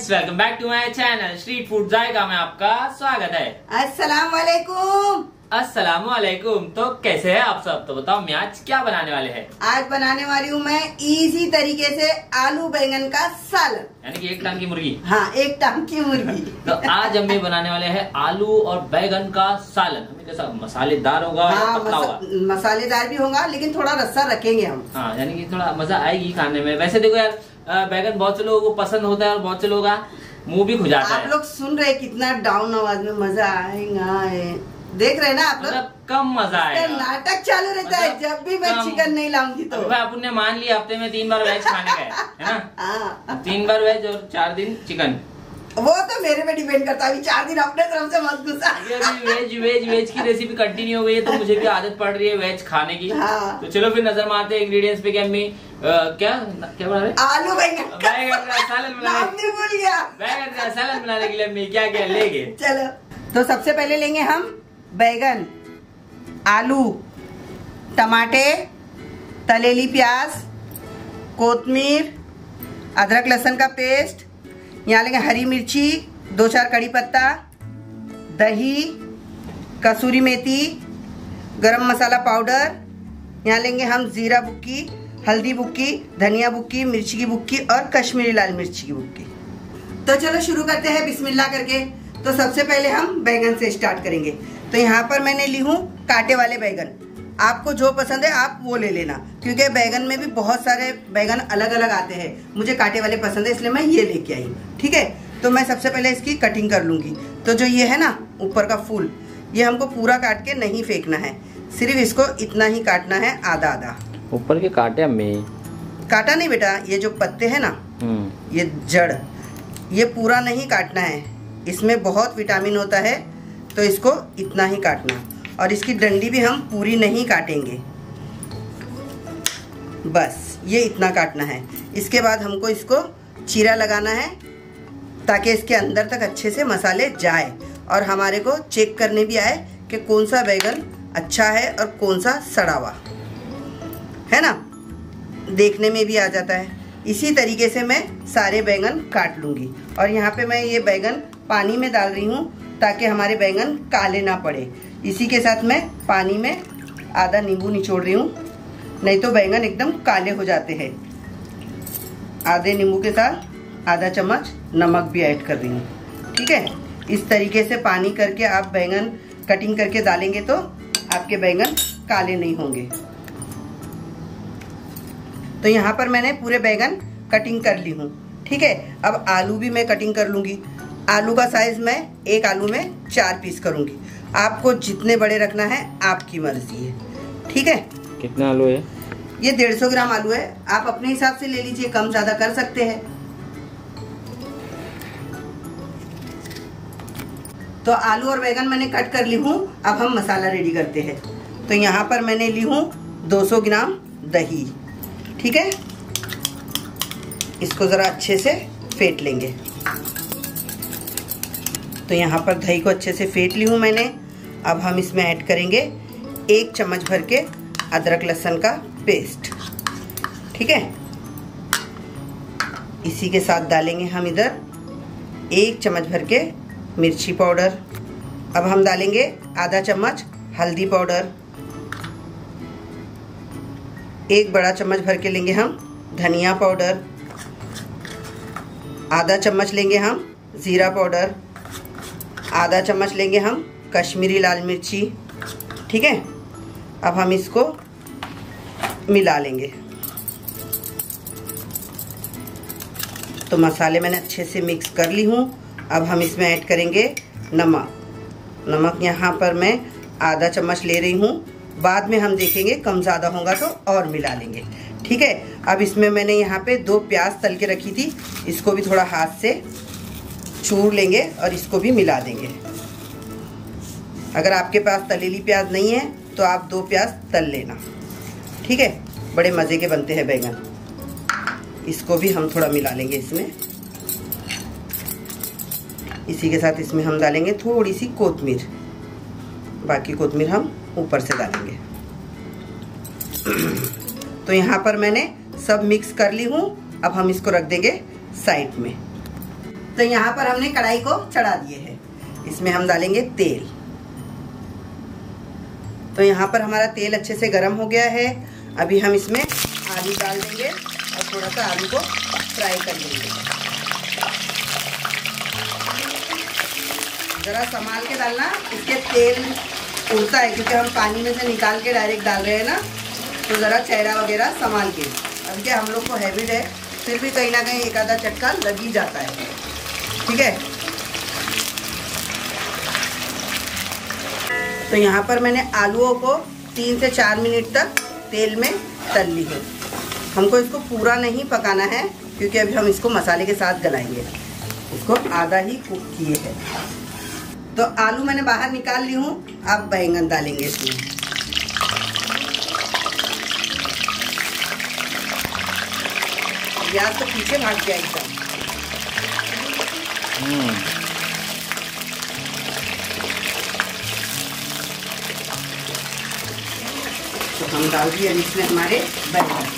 Friends, welcome back to my channel street food Zaika में आपका स्वागत है। अस्सलाम वालेकुम। अस्सलाम वालेकुम। तो कैसे हैं आप सब? तो बताओ मैं आज क्या बनाने वाले हैं? आज बनाने वाली हूँ मैं इजी तरीके से आलू बैंगन का सालन, यानी कि एक टांग की मुर्गी। हाँ, एक टांग की मुर्गी। तो आज हम ये बनाने वाले हैं आलू और बैगन का सालन। हमें कैसा मसालेदार होगा? हाँ, पतला होगा? मसालेदार भी होगा, लेकिन थोड़ा रस्सा रखेंगे हम। हाँ, यानी कि थोड़ा मजा आएगी खाने में। वैसे देखो यार, बैगन बहुत से लोगों को पसंद होता है और बहुत से लोगों का मुंह भी खुजाता है। आप लोग सुन रहे कितना डाउन आवाज में मजा आएगा, देख रहे ना आप लोग? मतलब कम मजा आएगा। नाटक चालू रहता है जब भी मैं चिकन नहीं लाऊंगी तो। अपन ने मान लिया हफ्ते में 3 बार वेज खाने का है ना? हाँ, 3 बार वेज और 4 दिन चिकन। वो तो मेरे पे डिपेंड करता है। अभी 4 दिन अपने तरफ से मत घुसा। अभी वेज की रेसिपी कंटिन्यू हो गई है, तो मुझे भी आदत पड़ रही है वेज खाने की। हाँ। तो चलो फिर नजर मारते हैं इंग्रेडिएंट्स पे कि अम्मी क्या बना रहे? आलू बैंगन का सालन बनाने। भूल गया। बैगन का सालन बनाने के लिए अम्मी क्या क्या लेंगे? चलो, तो सबसे पहले लेंगे हम बैगन, आलू, टमाटे, तलेली प्याज, कोतमीर, अदरक लहसुन का पेस्ट, यहाँ लेंगे हरी मिर्ची, 2-4 कड़ी पत्ता, दही, कसूरी मेथी, गरम मसाला पाउडर, यहाँ लेंगे हम जीरा बुक्की, हल्दी बुक्की, धनिया बुक्की, मिर्ची की बुक्की और कश्मीरी लाल मिर्ची की बुक्की। तो चलो शुरू करते हैं बिस्मिल्लाह करके। तो सबसे पहले हम बैगन से स्टार्ट करेंगे। तो यहाँ पर मैंने ली हूँ कांटे वाले बैगन। आपको जो पसंद है आप वो ले लेना, क्योंकि बैगन में भी बहुत सारे बैगन अलग अलग आते हैं। मुझे कांटे वाले पसंद है, इसलिए मैं ये लेके आई। ठीक है, तो मैं सबसे पहले इसकी कटिंग कर लूँगी। तो जो ये है ना ऊपर का फूल, ये हमको पूरा काट के नहीं फेंकना है, सिर्फ इसको इतना ही काटना है, आधा आधा। ऊपर के काटे अम्मी? काटा नहीं बेटा, ये जो पत्ते है ना, ये जड़, ये पूरा नहीं काटना है। इसमें बहुत विटामिन होता है, तो इसको इतना ही काटना। और इसकी डंडी भी हम पूरी नहीं काटेंगे, बस ये इतना काटना है। इसके बाद हमको इसको चीरा लगाना है, ताकि इसके अंदर तक अच्छे से मसाले जाए और हमारे को चेक करने भी आए कि कौन सा बैगन अच्छा है और कौन सा सड़ा हुआ है ना, देखने में भी आ जाता है। इसी तरीके से मैं सारे बैंगन काट लूँगी। और यहाँ पे मैं ये बैगन पानी में डाल रही हूँ, ताकि हमारे बैंगन काले ना पड़े। इसी के साथ मैं पानी में आधा नींबू निचोड़ रही हूँ, नहीं तो बैंगन एकदम काले हो जाते हैं। आधे नींबू के साथ आधा चम्मच नमक भी ऐड कर रही हूँ। ठीक है, इस तरीके से पानी करके आप बैंगन कटिंग करके डालेंगे तो आपके बैंगन काले नहीं होंगे। तो यहाँ पर मैंने पूरे बैंगन कटिंग कर ली हूँ। ठीक है, अब आलू भी मैं कटिंग कर लूँगी। आलू का साइज मैं एक आलू में 4 पीस करूँगी। आपको जितने बड़े रखना है आपकी मर्जी है। ठीक है, कितना आलू है? ये 150 ग्राम आलू है। आप अपने हिसाब से ले लीजिए, कम ज्यादा कर सकते हैं। तो आलू और बैगन मैंने कट कर ली हूँ। अब हम मसाला रेडी करते हैं। तो यहाँ पर मैंने ली हूँ 200 ग्राम दही। ठीक है, इसको जरा अच्छे से फेंट लेंगे। तो यहाँ पर दही को अच्छे से फेंट ली हूँ मैंने। अब हम इसमें ऐड करेंगे 1 चम्मच भर के अदरक लहसुन का पेस्ट। ठीक है, इसी के साथ डालेंगे हम इधर 1 चम्मच भर के मिर्ची पाउडर। अब हम डालेंगे आधा चम्मच हल्दी पाउडर। 1 बड़ा चम्मच भर के लेंगे हम धनिया पाउडर। आधा चम्मच लेंगे हम जीरा पाउडर। आधा चम्मच लेंगे हम कश्मीरी लाल मिर्ची। ठीक है, अब हम इसको मिला लेंगे। तो मसाले मैंने अच्छे से मिक्स कर ली हूँ। अब हम इसमें ऐड करेंगे नमक। नमक यहाँ पर मैं आधा चम्मच ले रही हूँ, बाद में हम देखेंगे कम ज़्यादा होगा तो और मिला लेंगे। ठीक है, अब इसमें मैंने यहाँ पे 2 प्याज तल के रखी थी, इसको भी थोड़ा हाथ से चूर लेंगे और इसको भी मिला देंगे। अगर आपके पास तलेली प्याज नहीं है तो आप 2 प्याज तल लेना। ठीक है, बड़े मज़े के बनते हैं बैंगन। इसको भी हम थोड़ा मिला लेंगे इसमें। इसी के साथ इसमें हम डालेंगे थोड़ी सी कोतमीर। बाकी कोतमीर हम ऊपर से डालेंगे। तो यहाँ पर मैंने सब मिक्स कर ली हूँ। अब हम इसको रख देंगे साइड में। तो यहाँ पर हमने कढ़ाई को चढ़ा दिए है, इसमें हम डालेंगे तेल। तो यहाँ पर हमारा तेल अच्छे से गर्म हो गया है। अभी हम इसमें आलू डाल देंगे और थोड़ा सा आलू को फ्राई कर लेंगे। ज़रा संभाल के डालना, इसके तेल उड़ता है क्योंकि हम पानी में से निकाल के डायरेक्ट डाल रहे हैं ना, तो ज़रा चेहरा वगैरह संभाल के। अब क्या हम लोग को हैबिट है, फिर भी कहीं ना कहीं एक आधा चटका लग ही जाता है, ठीक है। तो यहाँ पर मैंने आलूओं को 3 से 4 मिनट तक तेल में तल ली है। हमको इसको पूरा नहीं पकाना है क्योंकि अभी हम इसको मसाले के साथ गलाएंगे। इसको आधा ही कुक किए हैं। तो आलू मैंने बाहर निकाल ली हूँ। अब बैंगन डालेंगे इसमें। गैस तो पीछे भाग गया एकदम। तो हम डाल दिए इसमें हमारे बैंगन।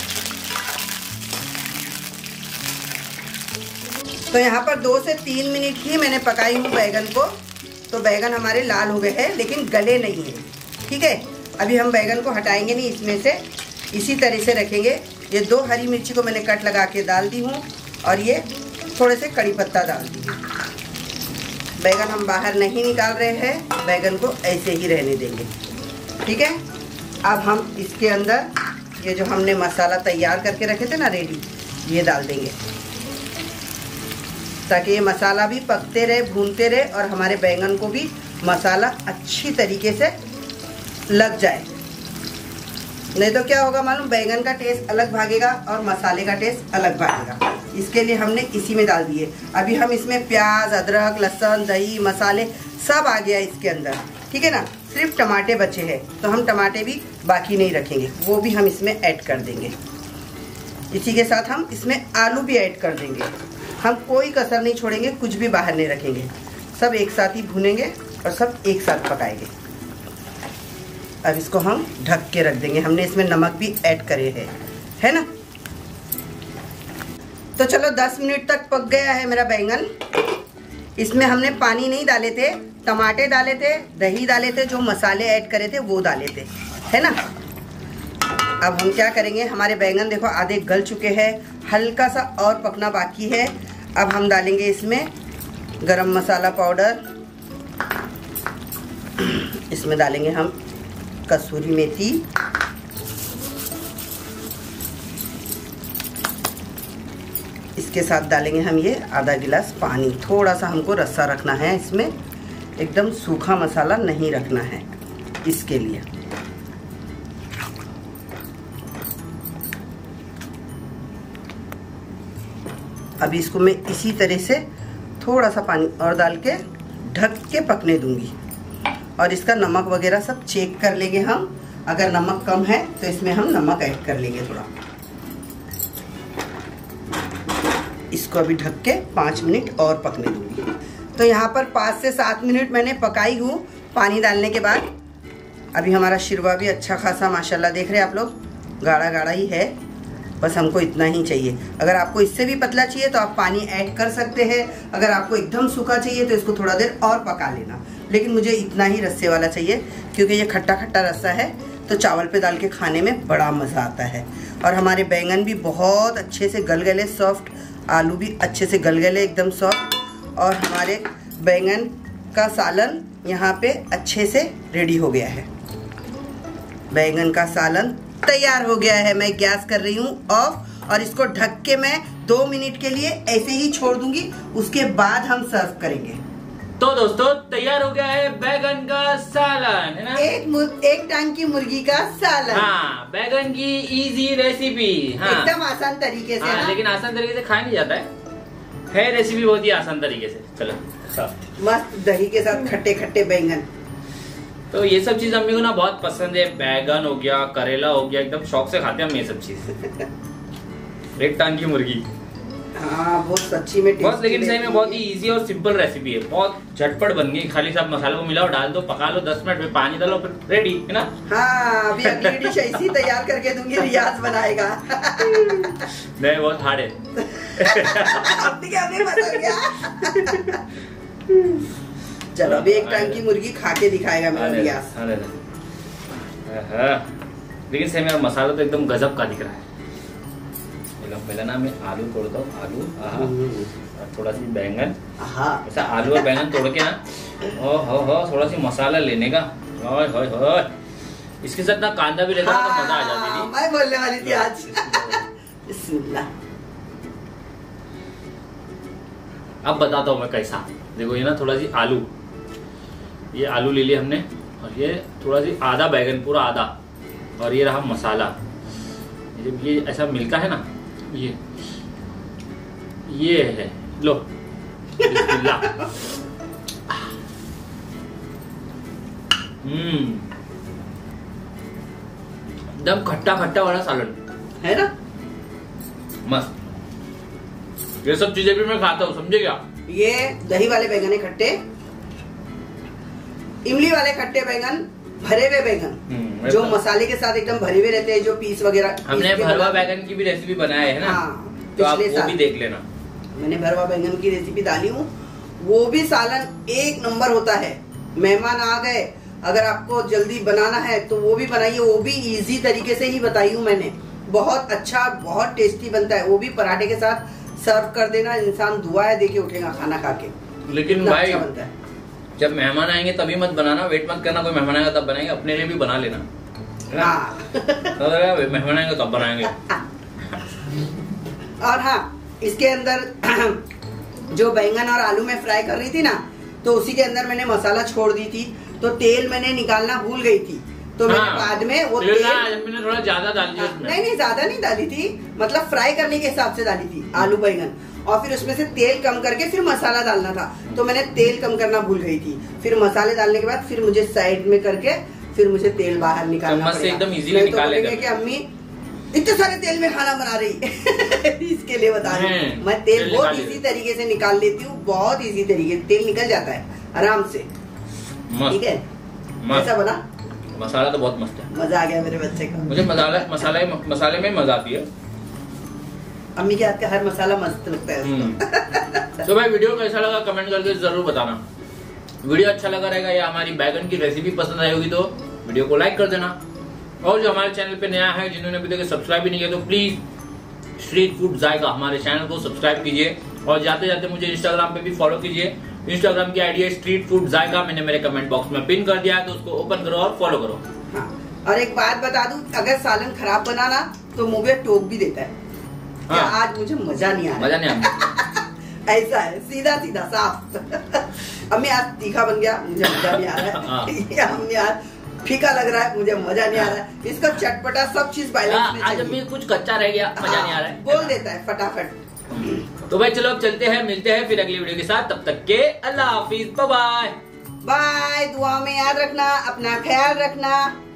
तो यहाँ पर 2 से 3 मिनट ही मैंने पकाई हूँ बैंगन को। तो बैंगन हमारे लाल हो गए हैं लेकिन गले नहीं हैं, ठीक है। अभी हम बैंगन को हटाएंगे नहीं इसमें से, इसी तरह से रखेंगे। ये 2 हरी मिर्ची को मैंने कट लगा के डाल दी हूँ और ये थोड़े से कड़ी पत्ता डाल दी हूँ। बैंगन हम बाहर नहीं निकाल रहे हैं, बैंगन को ऐसे ही रहने देंगे, ठीक है। अब हम इसके अंदर ये जो हमने मसाला तैयार करके रखे थे ना रेडी, ये डाल देंगे ताकि ये मसाला भी पकते रहे, भूनते रहे और हमारे बैंगन को भी मसाला अच्छी तरीके से लग जाए। नहीं तो क्या होगा मालूम, बैंगन का टेस्ट अलग भागेगा और मसाले का टेस्ट अलग भागेगा। इसके लिए हमने इसी में डाल दिए। अभी हम इसमें प्याज, अदरक, लहसुन, दही, मसाले सब आ गया इसके अंदर, ठीक है ना। सिर्फ टमाटे बचे हैं, तो हम टमाटे भी बाकी नहीं रखेंगे, वो भी हम इसमें ऐड कर देंगे। इसी के साथ हम इसमें आलू भी ऐड कर देंगे। हम कोई कसर नहीं छोड़ेंगे, कुछ भी बाहर नहीं रखेंगे, सब एक साथ ही भूनेंगे और सब एक साथ पकाएंगे। अब इसको हम ढक के रख देंगे। हमने इसमें नमक भी ऐड करे है ना। तो चलो 10 मिनट तक पक गया है मेरा बैंगन। इसमें हमने पानी नहीं डाले थे, टमाटे डाले थे, दही डाले थे, जो मसाले ऐड करे थे वो डाले थे, है ना। अब हम क्या करेंगे, हमारे बैंगन देखो आधे गल चुके हैं, हल्का सा और पकना बाकी है। अब हम डालेंगे इसमें गरम मसाला पाउडर, इसमें डालेंगे हम कसूरी मेथी, इसके साथ डालेंगे हम ये आधा गिलास पानी। थोड़ा सा हमको रस्सा रखना है इसमें, एकदम सूखा मसाला नहीं रखना है इसके लिए। अभी इसको मैं इसी तरह से थोड़ा सा पानी और डाल के ढक के पकने दूंगी और इसका नमक वगैरह सब चेक कर लेंगे हम। अगर नमक कम है तो इसमें हम नमक ऐड कर लेंगे थोड़ा। इसको अभी ढक के 5 मिनट और पकने दूंगी। तो यहाँ पर 5 से 7 मिनट मैंने पकाई हूँ पानी डालने के बाद। अभी हमारा शिरवा भी अच्छा खासा माशाल्लाह देख रहे हैं आप लोग, गाढ़ा गाढ़ा ही है। बस हमको इतना ही चाहिए। अगर आपको इससे भी पतला चाहिए तो आप पानी ऐड कर सकते हैं। अगर आपको एकदम सूखा चाहिए तो इसको थोड़ा देर और पका लेना, लेकिन मुझे इतना ही रस्से वाला चाहिए क्योंकि ये खट्टा खट्टा रस्सा है तो चावल पे डाल के खाने में बड़ा मज़ा आता है। और हमारे बैंगन भी बहुत अच्छे से गल गले, सॉफ्ट, आलू भी अच्छे से गल गले एकदम सॉफ्ट। और हमारे बैंगन का सालन यहाँ पे अच्छे से रेडी हो गया है। बैंगन का सालन तैयार हो गया है। मैं गैस कर रही हूँ ऑफ और इसको ढक के मैं 2 मिनट के लिए ऐसे ही छोड़ दूंगी, उसके बाद हम सर्व करेंगे। तो दोस्तों तैयार हो गया है बैगन का सालन, है ना। एक टांग की मुर्गी का सालन। हाँ, बैगन की इजी रेसिपी। हाँ, एकदम आसान तरीके से। हाँ, लेकिन आसान तरीके से खाया नहीं जाता है रेसिपी बहुत ही आसान तरीके से। चलो मस्त दही के साथ खट्टे खट्टे बैंगन। तो ये सब चीज अम्मी को ना बहुत पसंद है। बैगन हो गया, करेला हो गया, एकदम शौक से खाते हैं हम ये सब चीज। एक टांग की मुर्गी। हाँ बहुत सच्ची में बहुत, लेकिन सही में बहुत ही इजी और सिंपल रेसिपी है, बहुत झटपट बन गई। खाली सब मसालों को मिलाओ, डाल दो, पका लो 10 मिनट में, पानी डालो, फिर रेडी है ना। हाँ अभी अगली डिश ऐसी तैयार करके दूंगी, रियाज बनाएगा। नहीं बहुत हार्ड है। आपने क्या पता क्या? चलो अभी एक टाइम की मुर्गी खा के दिखाएगा मेरा रियाज। लेकिन सही में मसाला तो एकदम गजब का दिख रहा है। पहले ना मैं आलू तोड़ता हूँ, आलू और थोड़ा सी बैंगन, ऐसा आलू और बैंगन तोड़ के ना हो थोड़ा सी मसाला लेने का, इसके साथ ना कांदा भी लेता तो मजा आ जाती थी। मैं बोलने वाली थी आज। बिस्मिल्लाह। अब बताता हूँ मैं कैसा। देखो ये ना थोड़ा सी आलू, ये आलू ले लिया हमने, और ये थोड़ा सी आधा बैगन, पूरा आधा, और ये रहा मसाला। जब ये ऐसा मिलता है ना, ये है, लो बिस्मिल्लाह। एकदम खट्टा खट्टा वाला सालन है ना, मस्त। ये सब चीजें भी मैं खाता हूँ, समझे क्या। ये दही वाले बैंगन है खट्टे, इमली वाले खट्टे बैंगन, भरे हुए बैंगन जो मसाले के साथ एकदम भरे हुए रहते हैं, जो पीस वगैरह। हमने भरवा बैंगन की भी रेसिपी बनाई है ना। हाँ, तो आप वो भी देख लेना। मैंने भरवा बैंगन की रेसिपी डाली हूँ, वो भी सालन एक नंबर होता है। मेहमान आ गए, अगर आपको जल्दी बनाना है तो वो भी बनाइए, वो भी इजी तरीके से ही बताई हूँ मैंने। बहुत अच्छा, बहुत टेस्टी बनता है, वो भी पराठे के साथ सर्व कर देना, इंसान दुआएं देके उठेगा खाना खा के। लेकिन भाई अच्छा बनता है। जब मेहमान आएंगे तभी मत बनाना, वेट मत करना कोई मेहमान आएगा तब बनाएंगे, अपने लिए भी बना लेना। मेहमान आएंगे तब बनाएंगे। और हाँ, इसके अंदर जो बैंगन और आलू में फ्राई कर रही थी ना, तो उसी के अंदर मैंने मसाला छोड़ दी थी, तो तेल मैंने निकालना भूल गई थी, तो मैंने बाद में वो तेल मैंने थोड़ा ज्यादा डाल दिया। नहीं ज्यादा नहीं डाली थी, मतलब फ्राई करने के हिसाब से डाली थी आलू बैंगन, और फिर उसमें से तेल कम करके फिर मसाला डालना था, तो मैंने तेल कम करना भूल गई थी। फिर मसाले डालने के बाद फिर मुझे साइड में करके फिर मुझे तेल बाहर निकालना पड़ेगा। एकदम इजीली निकाल लेंगे कि अम्मी इतने सारे तेल में खाना बना रही। इसके लिए बता रही हूँ मैं, तेल बहुत इजी तरीके से निकाल लेती हूँ, बहुत इजी तरीके से तेल निकल जाता है आराम से। ठीक है, ऐसा बना। मसाला तो बहुत मस्त है, मजा आ गया मेरे बच्चे को। मुझे मसाले में मजा आती है। अम्मी के हाथ का हर मसाला मस्त लगता है। तो भाई वीडियो कैसा लगा कमेंट करके जरूर बताना। वीडियो अच्छा लगा रहेगा या हमारी बैगन की रेसिपी पसंद आई होगी तो वीडियो को लाइक कर देना, और जो हमारे चैनल पे नया है, जिन्होंने अभी तक सब्सक्राइब भी नहीं किया, तो प्लीज स्ट्रीट फूड जायका हमारे चैनल को सब्सक्राइब कीजिए, और जाते जाते मुझे इंस्टाग्राम पे भी फॉलो कीजिए। इंस्टाग्राम की आईडी है स्ट्रीट फूड जायका, मैंने मेरे कमेंट बॉक्स में पिन कर दिया है, तो उसको ओपन करो और फॉलो करो। हाँ, और एक बात बता दूं, अगर सालन खराब बनाना तो मुंह में टोक भी देता है। हाँ। आज मुझे मजा नहीं आ रहा। ऐसा है, सीधा सीधा साफ। अम्मी आज तीखा बन गया, मुझे मजा नहीं आ रहा है। अम्मी आज फीका लग रहा है, मुझे मजा नहीं आ रहा है। इसका चटपटा सब चीज बैलेंस में आज अम्मी कुछ कच्चा रह गया, मजा नहीं आ रहा है, बोल देता है फटाफट। तो भाई चलो अब चलते हैं, मिलते हैं फिर अगली वीडियो के साथ, तब तक के अल्लाह हाफिज, बाय बाय। बाय, दुआ में याद रखना, अपना ख्याल रखना।